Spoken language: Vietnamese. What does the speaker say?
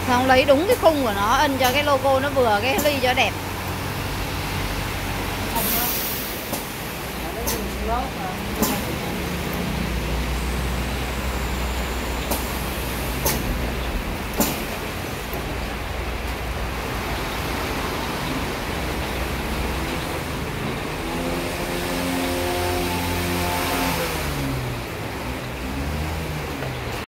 Xong lấy đúng cái khung của nó, ân cho cái logo nó vừa cái ly cho đẹp. Không á. Lấy cái lót